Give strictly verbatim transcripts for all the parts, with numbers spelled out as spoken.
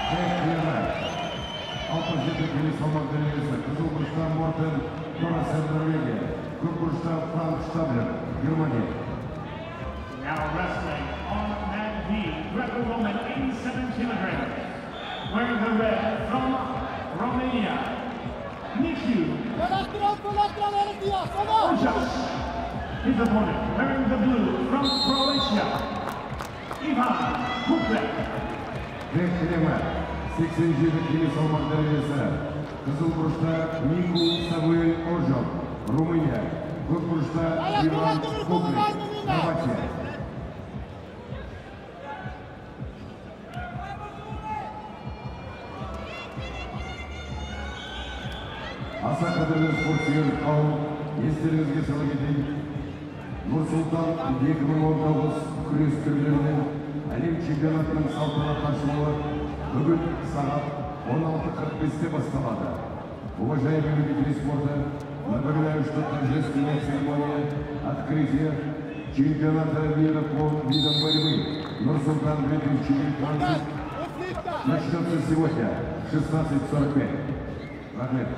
Altı жеті салмақ дәрежесі қызыл күріштен Мортен Торасен Норвегия, көк күріштен Франк Штаблер, Германия. Now wrestling on mat D, Greco-Roman eighty-seven kilograms, wearing the red from Romania, Nicu Ojas. His opponent wearing the blue from Croatia, Ivan Kuklek. seksen жеті келі салмақ дәрежесі қызыл күріште Нику Самуэль Ожов, Румыния, көк күріште Иван Куклик, Хорватия. Аса қадірлі спортсүйер қауым, естеріңізге сала кетейік. Нұр-Сұлтан екі мың он тоғыз күрес түрлерінен әлем чемпионатының салтанатты ашылуы бүгін сағат он алты қырық бесте басталады. Уважаемые любители спорта, напоминаю, что торжественная церемония открытия чемпионата мира по видам борьбы Нур-Султан две тысячи девятнадцать начнется сегодня в шестнадцать сорок пять. Рахмет.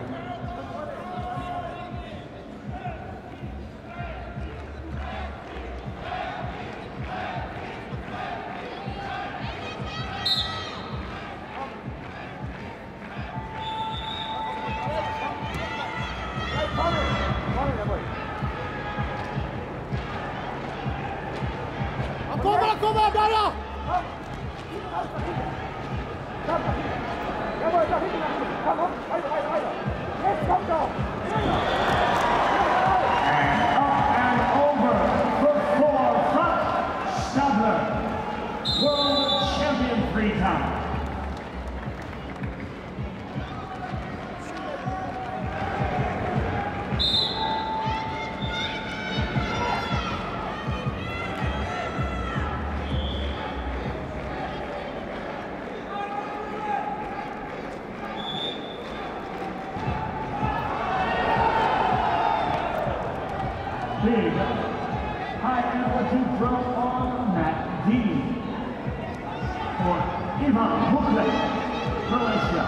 Big high amplitude throw on mat D for Ivan Kuklek, Croatia.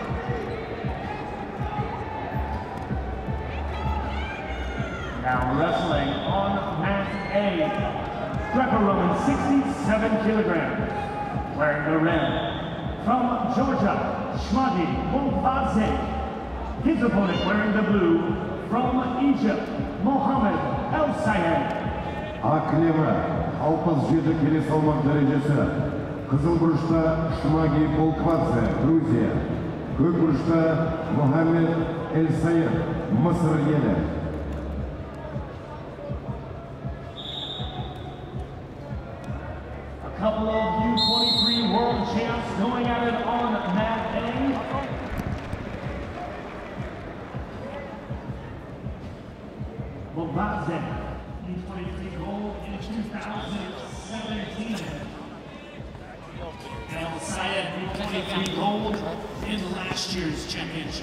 Now wrestling on mat A, Greco-Roman sixty-seven kilograms, wearing the red from Georgia, Shmadi Mombadze. His opponent wearing the blue from Egypt, Mohammed El Sayed. Aklema, алпыс жеті келі салмақ дәрежесі. Қызыл күріште Шмаги Болквадзе, Грузия. Көк күріште Mohammed El Sayed, Мысыр елі. A couple of U twenty-three world champs going at it on mat A. Mombadze, U twenty-three gold in two thousand seventeen. El Sayed, U twenty-three gold in last year's championship.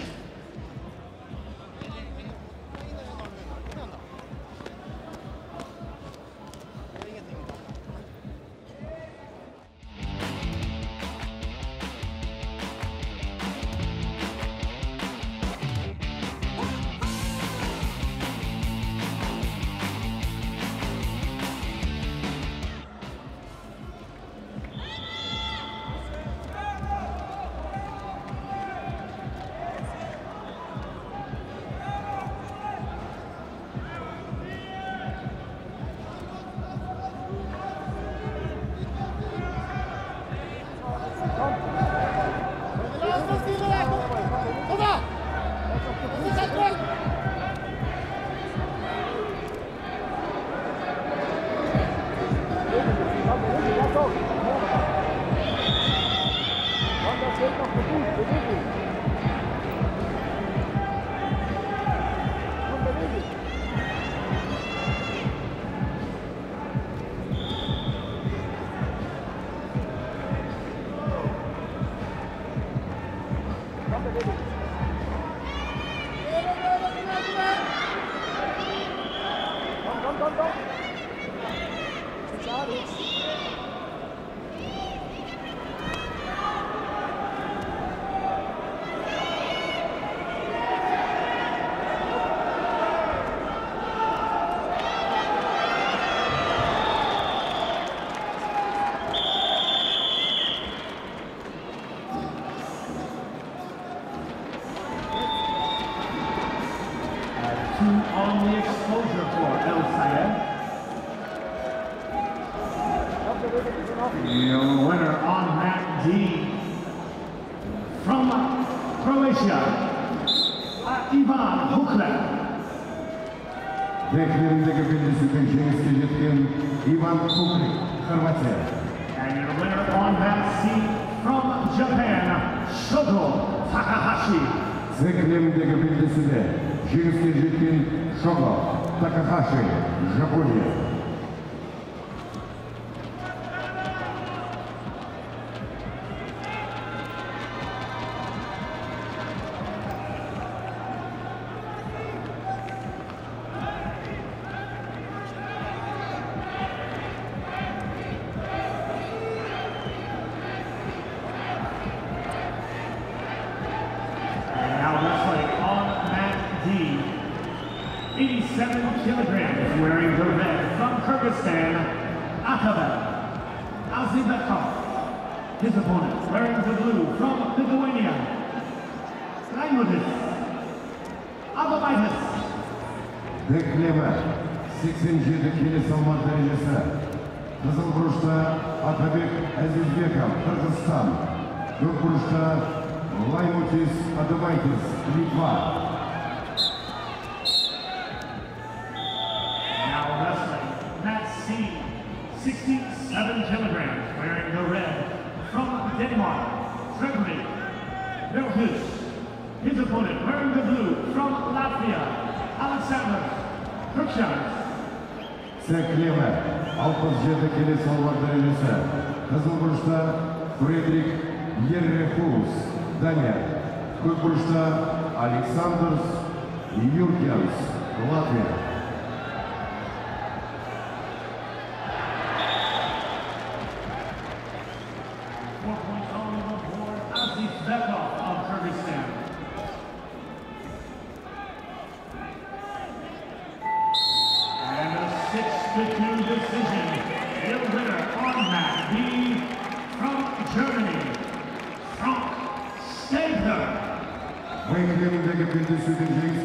Your winner on mat D from Croatia, uh, Ivan Hukle. Beklerindeki belirsinden jengizge jetken Ivan Hukle, Хорватия. And your winner on mat C from Japan, Shogo Takahashi. Beklerindeki belirsinden jengizge jetken Shogo Takahashi, Japonya. eighty-seven kilograms, wearing the red from Kyrgyzstan, Akabet Azibekov. His opponent, wearing the blue from Lithuania, Raimutis Ababaitis. Bekleme seksen yedi kilo salmak derecesi. Kızıl kuruşta Atabek Azizbekov, Kırgızstan. Gök kuruşta Raimutis Ababaitis, Litva. sixty-seven kilograms, wearing the red from Denmark, Fredrik Verhus. His opponent, wearing the blue from Latvia, Alexander Kirchhoff. Bekleme altmış yedi kilo salmak derecesi. Kızıl kuruşta Fredrik Verhus, Danya. Gök kuruşta Alexander Jurgens, Latvia. Azizbekov of Kyrgyzstan. And a six to two decision. The winner on mat B from Germany, Frank Stegner. Beklerindeki belirsinden